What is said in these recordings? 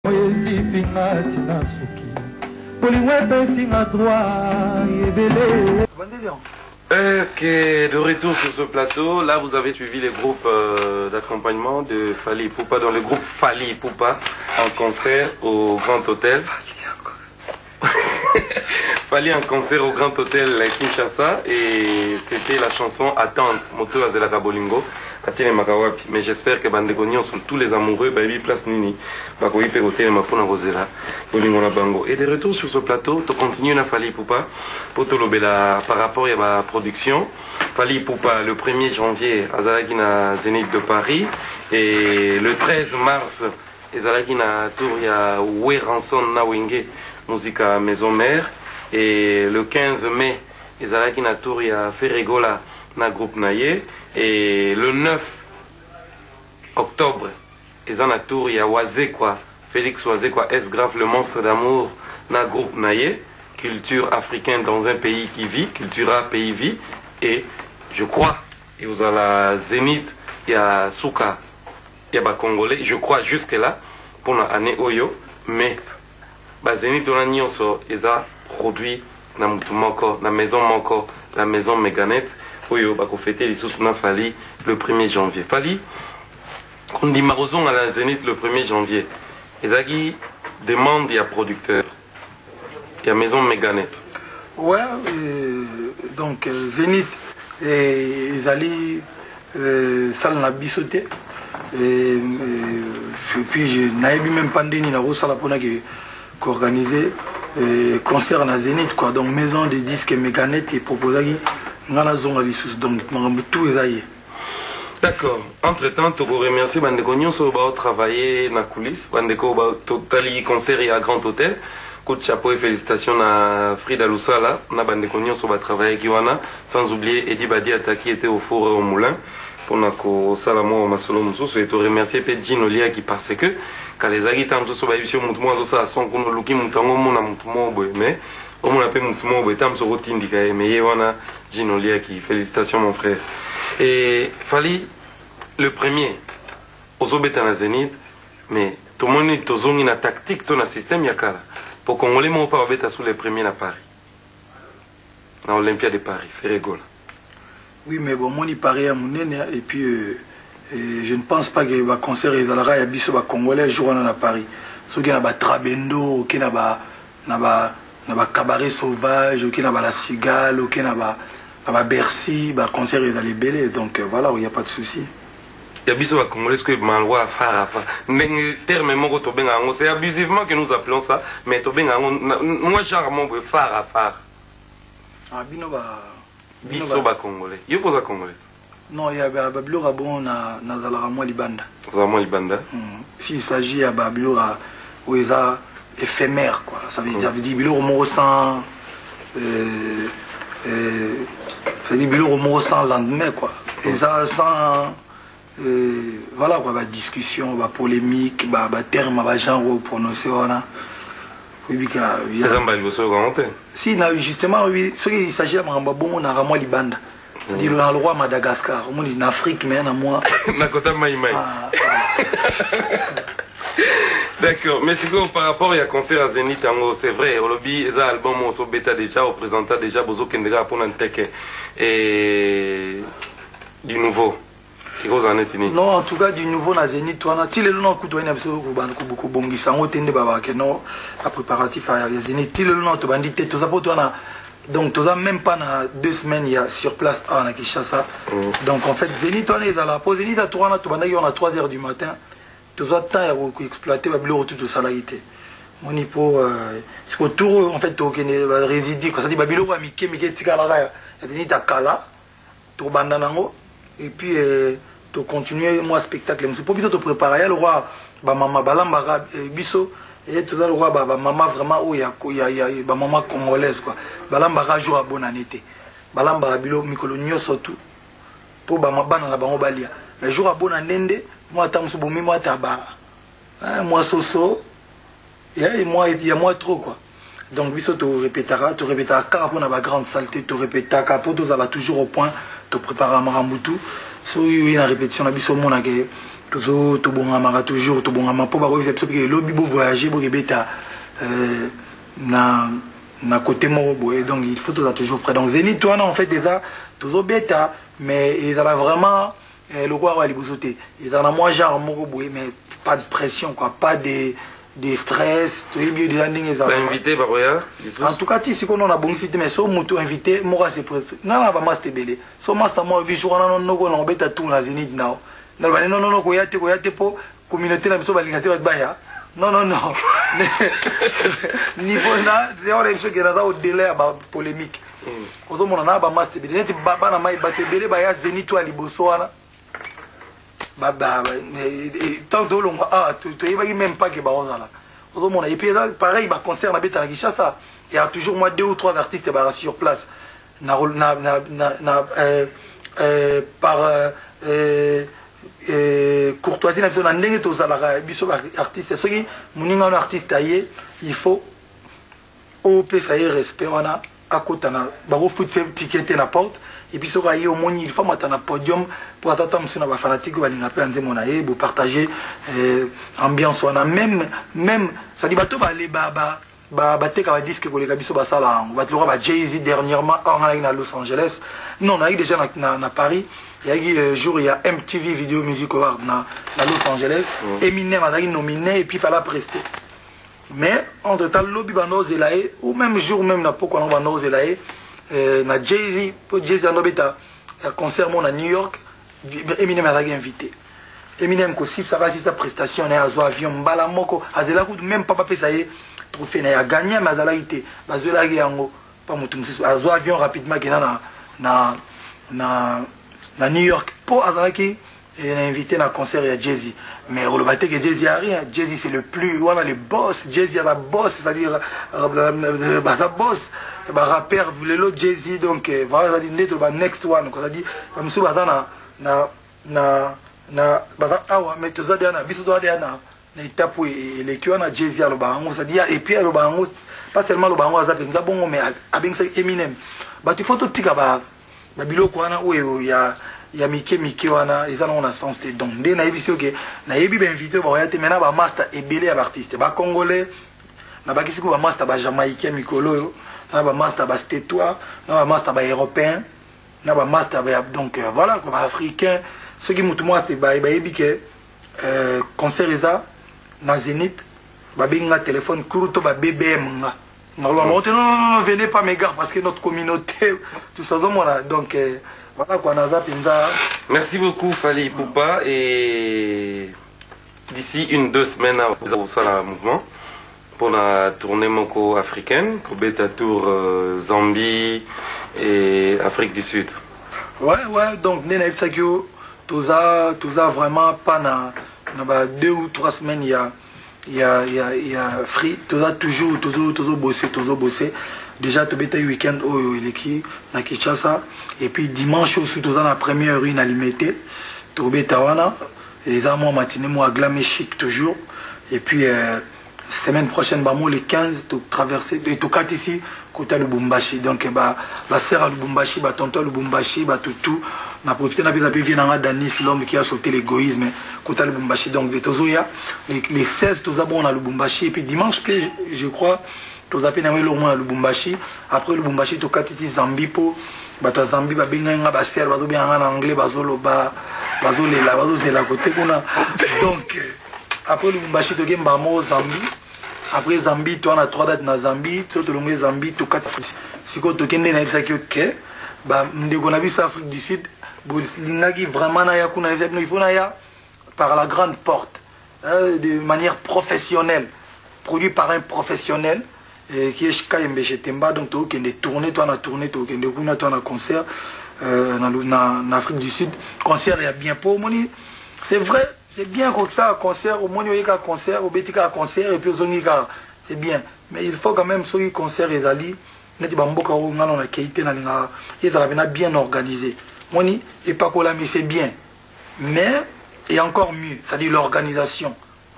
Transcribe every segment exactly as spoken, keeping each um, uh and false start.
Ok, de retour sur ce plateau, là vous avez suivi les groupes euh, d'accompagnement de Fally Ipupa, dans le groupe Fally Ipupa en concert au Grand Hôtel. Fally en concert au Grand Hôtel Kinshasa, et c'était la chanson Attente, Moto Azelaka Bolingo. Mais j'espère que Bandegonion sont tous les amoureux, Baby Place Nini, Bakoui Pegoté, Mapona Rosela, Bolingo na Bango. Et de retour sur ce plateau, tu continues à Fally Ipupa, pour te lobela par rapport à ma production. Fally Ipupa le premier janvier, à Zalagina Zénith de Paris, et le treize mars, à Zalagina Touria Oué Ranson Nawenge, Musica Maison Mère, et le quinze mai, à Zalagina Touria Ferregola, na groupe Naye. Et le neuf octobre, ils en a tour, il y a Wazekwa, Félix Wazekwa, S-Graph, le monstre d'amour, na groupe Naye, culture africaine dans un pays qui vit, cultura pays vit, et je crois, il y a la Zénith, il y a Souka, il y a Congolais, je crois jusque là, pour l'année Oyo, mais, bah Zénith, on a nyonso, ils ont produit, na mutu moko, na maison moko, la maison Méganette, Oyo, bah, qu'on fêtait les sous-sous Fally le premier janvier. Fally, on dit Marozon à la Zénith le premier janvier. Et Zaghi demande, il y a producteur, il y a maison Méganette. Ouais, euh, donc euh, Zénith, et ils allaient, euh, ça l'a bissoté. Et, et puis, je n'avais même pas de la Rosalapona qui organisait concert à Zénith, quoi. Donc, maison de disques Méganette et proposé. D'accord. Entre-temps, tu veux remercier Bandeko Nyonso pour travailler dans la coulisse. Bandeko Totali concert à Grand Hôtel. Coup de chapeau et félicitations à Frida Lusala. Na Bandeko Nyonso va travailler avec Yohana. Sans oublier Eddie Badiata qui était au four et au moulin. Pour que Salamo Masolo Moussou. Et te remercier Pedjin Olia qui parce que quand les aguitas ont été sur Moutouma, ça son qu'on a luki Moutango Mouna Moutouma, mais on a appelé Moutouma, mais tam sur routine d'Ikaï. Mais Yohana. Ginolia qui, félicitations mon frère. Et Fally, le premier, aux obétana Zénith, mais tout le monde est aux zones na tactique, ton système yakala. Pour qu'on les mot pas obéta sous les premiers à Paris. À l'Olympia de Paris, Ferregola. Oui, mais bon, moi, il paraît à mon aîné, et puis euh, et je ne pense pas que le concert est dans la raille, il y a Congolais, jour à Paris. Ceux qui ont un Trabendo, qui ont un cabaret sauvage, qui ont la cigale, qui ont à Bercy, bah, concert est dans les bélés, donc euh, voilà, il n'y a pas de souci. Il y a des gens qui ont malwa faire mais terme mon c'est abusivement que nous appelons ça, mais moi genre mon faire à faire. Ah bino ba biso ba congolais. Yo posa congolais. Non, il y a bablo rabon na na zala moi libanda. Zala moi libanda. S'il s'agit à bablo à où ils a éphémère quoi, ça veut dire dire bilo au sans euh ça dit bilo au sans lendemain quoi. Et ça sans euh, voilà quoi, bah, discussion, bah, polémique, bah, bah, terme, bah, genre prononcé, voilà. Oui, si, justement, oui, ce qu'il s'agit de bon, on a vraiment Libanda. C'est-à-dire, le roi Madagascar, on est en Afrique, mais en moi. D'accord, mais c'est que par rapport à concert à Zénith, c'est vrai, au lobby, les albums, on s'est bêta déjà, on présentait déjà, Bozo Kendega pour l'Anteke. Et du nouveau. Non, en tout cas, du nouveau na Zénith, tu as le nom que tu as beaucoup bongi, ça on tende baba que non, la préparatif à Zénith, le nom tu as dit, tu as donc tu as même pas na deux semaines il y a sur place à Kinshasa. Donc en fait, Zénith on est à la pause, Zénith à toi tu as à trois heures du matin, tu as temps à exploiter le bureau tout de salarié. On est pour c'est pour tout en fait tu as résidé, ça dit babilo wa mike mike tikala ya Zénith à Kala, tu bandanango et puis tu continuer moi spectacle c'est pour que tu te prépares le roi ba maman balamba biso et tout ça le roi ba maman vraiment où il y a il y a ba maman congolaise quoi balamba jour à bonne année balamba bilo mikolo nyoso tout pour ba mabana na bango balia le jour à bonne année moi tant so bomi moi taba hein moi soso et moi il y a moi trop quoi donc biso tu répétera tu répétera car pour na ba grande saleté tu répétera car pour tout ça va toujours au point tu préparer à Marambutu. So, il y a une répétition, on a vu toujours tout bon amara toujours tout bon amara pour voir parce que lobby beau voyager pour beta euh na na côté mon donc il faut toujours près donc Zénith toi en fait déjà toujours bêta mais ils ont vraiment le roi va les bousoter ils en a moins genre mon mais pas de pression quoi pas de de stress tu es bien des endings pas invité par rien en tout cas si on a bon site mais so moto invité moi c'est presque non va master belé so master moi bi jour na no no bêta tout la Zénith now non non non ko yate ko yate po communauté na biso balinga te baya non non non niveau na c'est on est sûr que là au délai ba polémique ozo mona na ba master belé net ba na mai ba te belé ba ya Zénith to aliboso wana ba ba tant de long ah tu tu y même pas que ba on là ozo mona et puis pareil ba concert na beta na Kinshasa il y a toujours moi deux ou trois artistes ba sur place na na na na euh par euh courtoisie na biso na ndenge tozalaka biso artiste soki moninga no artiste aye il faut opesa ye respect wana akota na bakofuti ticket na porte et puis soki aye omoni il faut mata na podium pour atata mosu na bafanatique balinga mpe nzembo na ye bopartage ambiance wana même même sadi bato bale bateka badisque koleka biso basala yango batiloka ba Jay-Z dernièrement ornalaki na Los Angeles non nayaki déjà na, na Paris. Il y a eu jour il y a M T V Video Music Award dans Los Angeles. Mm. Eminem a été nominé et puis il fallait prester. Mais entre temps, lobby bano zelae ou même jour même na poko na bano zelae na Jay-Z pour Jay-Z a nobeta un concert mon à New York. Eminem a été invité. Eminem ko si ça va si sa prestation na azo avion mbala moko azela ku même papa pe ça y est trophée na a gagné mais azala été bazela yango pas mutu musu azo avion rapidement qui na na na na New York pour Azaraki et invité dans le concert il y a Jay-Z mais on le battait que Jay-Z a rien Jay-Z c'est le plus voilà le boss Jay-Z a la boss c'est-à-dire bah sa boss bah rappeur l'autre Jay-Z donc voilà ça dit net bah next one quoi ça dit comme ça bah na na na na bah ah ouais mais tout ça derrière biso doit derrière na étape où les qui on a Jay-Z à le bango ça dit et puis le bango pas seulement le bango ça fait bon mais avec ça Eminem bah tu faut tout tika bah na biloko wana oyo ya ya mike mike wana ezana on a sens te donc nde na yebi soke na yebi ba invité ba ya te mena ba master ebele ya artiste ba congolais na ba kisiko ba master ba jamaïcain mikolo na ba master ba stétois na ba master ba européen na ba master ba donc euh, voilà comme africain ce qui mutu moi c'est ba ba yebi ke euh concert eza na Zénith ba binga téléphone kuruto ba B B M nga normalement non, non, non, venez pas mes gars parce que notre communauté tout ça donc euh, voilà quoi Naza Pinza. Merci beaucoup Fally Ipupa et d'ici une deux semaines au Sala Mouvement pour la tournée Moko africaine Kobeta Tour euh, Zambie et Afrique du Sud. Ouais ouais donc Nena Ipsakio tout ça tout ça vraiment pas na na deux ou trois semaines il y a il y a il y a il y a free tout ça toujours toujours toujours bosser toujours bosser déjà tu bêta week-end oh il est qui na Kinshasa et puis dimanche aussi tout ça la première rue na limité tu bêta wana les amours matinée moi glamé chic toujours et puis euh, semaine prochaine bah moi les quinze tu traverser et tu quatre ici côté Lubumbashi donc bah la sœur à Lubumbashi bah tonton Lubumbashi bah tout tout na profité na bien bien dans Danis l'homme qui a sauté l'égoïsme côté Lubumbashi donc de tozoya les, les seize tous abon à Lubumbashi et puis dimanche je crois tous appelés na au moins à Lubumbashi après Lubumbashi tu quatre ici Zambie pour bah tu Zambie bah bien nga bah sœur bah bien en anglais bah zolo bah bah zolo là bah zolo là côté kuna donc après Lubumbashi tu game bah mo Zambie. Après Zambie, tu as trois dates dans Zambie, tu as le Zambie, tu as quatre. Si tu as une que bah, on a vu ça Afrique du Sud, vraiment il faut par la grande porte, euh, de manière professionnelle, produit par un professionnel euh, qui est Kayembe Chetemba, donc tu as tourné, tu as tourné, tu as un concert euh, en Afrique du Sud, concert il y a bien pour money, c'est vrai. C'est bien comme ça, un concert, au moins il y a un concert, au Bétika un concert, et puis au Zonika, c'est bien. Mais il faut quand même, sur les concerts, les alliés, il y a qualité, ils sont bien organisés. Moi, et pas quoi là, mais c'est bien. Mais, il y a encore mieux, c'est-à-dire l'organisation.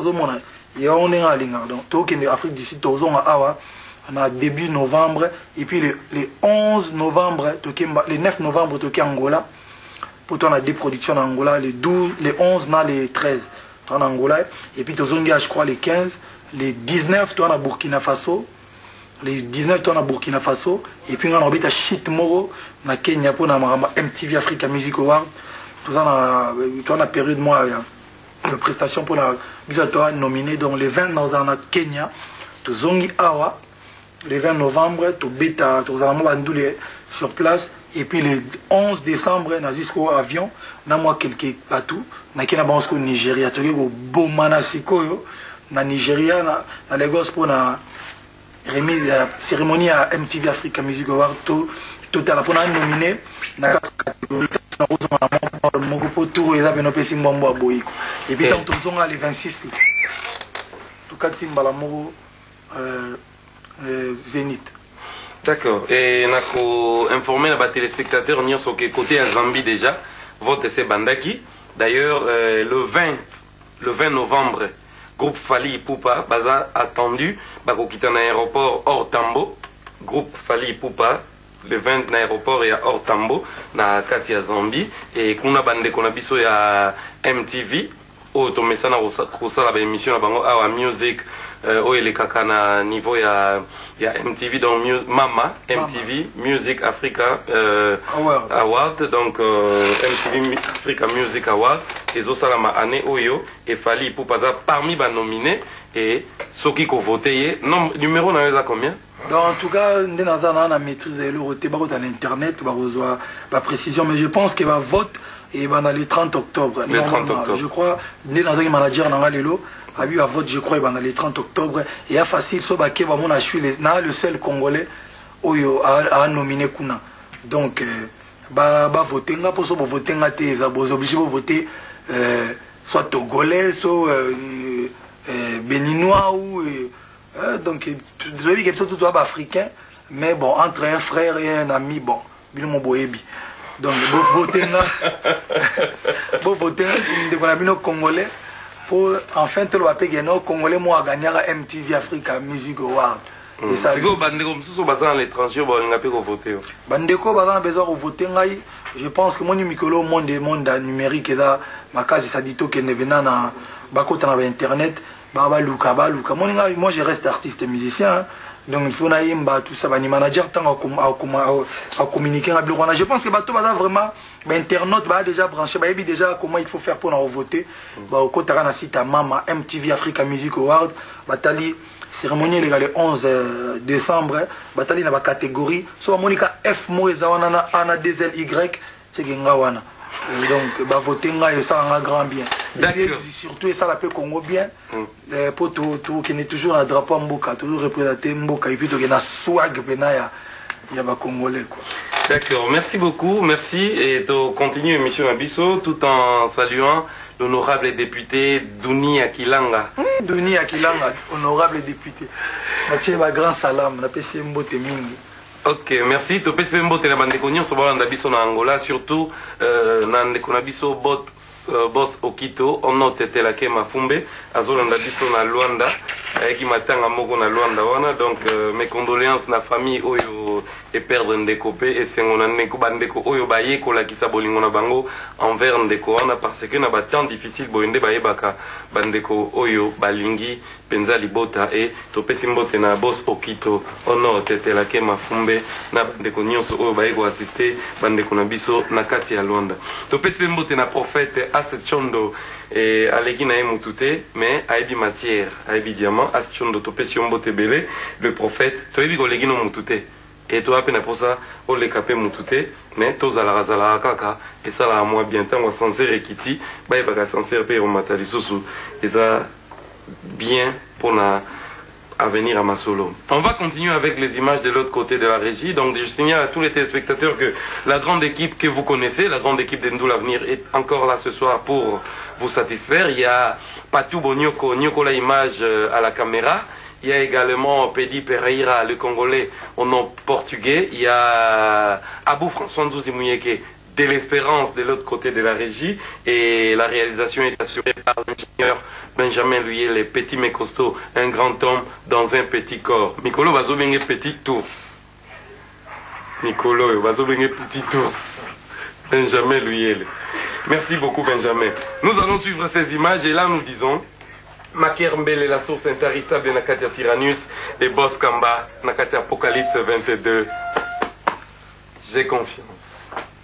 Et on est en ligne, donc, tout le Afrique du Sud, on a début novembre, et puis le onze novembre, le neuf novembre, Angola. pour toi on a des productions en Angola, les douze, les onze, non, les treize, toi en Angola, et puis toi je crois les quinze, les dix-neuf, toi en Burkina Faso, les dix-neuf, toi en Burkina Faso, et puis on a orbité à Shit Moro, na Kenya pour na M T V Africa Music Award, tout ça on a période moi, de prestation pour la musique nominé, donc les vingt dans un Kenya, tout zongi awa, le vingt novembre, tout bêta, tout ça sur place. Et puis le onze décembre, on a jusqu'au avion, on a moi quelques partout, on a quelqu'un au Nigeria, tu vois, au Bomana Sikoyo, na Nigeria, na Lagos pour la remise, la cérémonie à M T V Africa Music Award, tout, tout à la pour la nominé, na catégorie, mon groupe tout, et là, on a fait Simbambo à Boïko. Et puis, tant on a les vingt-six, tout cas, Simbalamoro, Zénith. D'accord. Et on a informé les téléspectateurs sur le côté à Zambie déjà. Vote c'est Bandaki. D'ailleurs, euh, le vingt, le vingt novembre, groupe Fali Ipupa, baza attendu, bako quitte un aéroport hors Tambo. Groupe Fali Ipupa, le vingt na aéroport et à hors Tambo, na kati ya Zambie. Et kuna bande kona biso ya M T V. O to mesana rosa la émission la bango awa music. Oye les kaka na niveau ya ya M T V donc Mama M T V Mama. Music Africa euh, Award. Award donc euh, M T V Africa Music Award et zo salama année oyo et Fali pour pas parmi ba nominé et ceux qui ont voté non numéro na yoza combien donc en tout cas ndé nazana na maîtriser le roté ba dans internet ba reçoit ba précision mais je pense que va vote et ben dans le trente octobre le trente octobre je crois ndé nazana manager na lelo a eu à vote, je crois, dans le trente octobre. Et il y a facile, so baké, bah, mon achui, le seul Congolais, oyo, a nominé Kuna. Donc, bah, bah, voter, nga, pour ça, bah, voter, nga, t'es, bah, obligé de voter, euh, soit Togolais, soit, euh, euh, Béninois, ou, euh, donc, je veux dire que tout doit africain, mais bon, entre un frère et un ami, bon, bien mon boébi. Donc, bon, voter, nga, bon, voter, nga, Congolais, pour enfin te le rappeler que nos Congolais moi gagné à M T V Africa Music Award. Et ça. C'est quoi bandeko msusu bazana l'étranger ba ngapé ko voter. Bandeko bazana besoin de voter ngai. Je pense que mon mikolo monde monde numérique là makazi ça dit que ne venant na bakota na internet ba ba luka ba luka. Moi ngai moi je reste artiste musicien. Donc il faut naïmba tout ça ba ni manager tant à communiquer avec le Rwanda. Je pense que bato bazana vraiment bah, internaute bah, déjà branché, bah, déjà comment il faut faire pour en voter. Bah, au côté de site à Mama, M T V Africa Music Award, bah, tali cérémonie le onze décembre, bah, tali dans la catégorie, soit Monica F Moïse, on a un D L Y, c'est Gengawana. Donc, bah, voter et ça en a grand bien. Et surtout, et ça la peut Congo bien, mm. pour tout, tout, qui est toujours un drapeau Mboka, toujours représenté Mboka, et puis il y a un swag, il y a un Congolais, quoi. D'accord, merci beaucoup, merci. Et tu continues l'émission Abisso tout en saluant l'honorable député Douni Akilanga. Mmh, Douni Akilanga, honorable député. Mathieu va grand salam, on appelle Mbote Mingi. Ok, merci. Tu peux faire Mbote la bande de cognon sur Banda Bisso en Angola, surtout dans le Bisso bot. Boss Okito, on note la Kema Fumbe, Azolanda Bisso na Luanda, qui m'attend à Mogo na Luanda wana, donc euh, mes condoléances na famille Oyo et perdre Ndekopé et c'est on a Ndeko Bandeko Oyo Baye Kola Kisa Bolingo na Bango envers Ndeko wana parce que na ba temps difficile boende Baye Baka Bandeko Oyo Balingi Penza Libota et Topesi Mbote na Boss Okito, on note la Kema Fumbe na Bandeko Nyonso Oyo Baye go assister Bandeko na Bisso na Kati ya Luanda. Topesi Mbote na prophète Aschondo et Alegi na Mutute, mais Aibi matière, Aibi diamant, Aschondo Topesi Mbote Belé, le prophète, Toebi Golegi no Mutute. Et toi, après, pour ça, on les capé Mutute, mais tous à la razala kaka, et ça là, moi, bien temps, on va s'en servir Kiti, bah, il va s'en servir au matali sousou, et ça, bien pour na. À venir à Masolo. On va continuer avec les images de l'autre côté de la régie. Donc je signale à tous les téléspectateurs que la grande équipe que vous connaissez, la grande équipe d'Endou l'Avenir est encore là ce soir pour vous satisfaire. Il y a Patou Bonyoko, Nyoko la image à la caméra. Il y a également Pedi Pereira, le Congolais au nom portugais. Il y a Abou François Ndouzi Mouyeke de l'Espérance de l'autre côté de la régie. Et la réalisation est assurée par l'ingénieur Benjamin Luyé, les petits mais costauds, un grand homme dans un petit corps. Mikolo Bazobenge petit ours. Mikolo Bazobenge petit ours. Benjamin Luyele. Merci beaucoup Benjamin. Nous allons suivre ces images et là nous disons Maker Mbele, la source intarissable de Nakatia Tyrannus et Boss Kamba, Nakatia Apocalypse vingt-deux. J'ai confiance.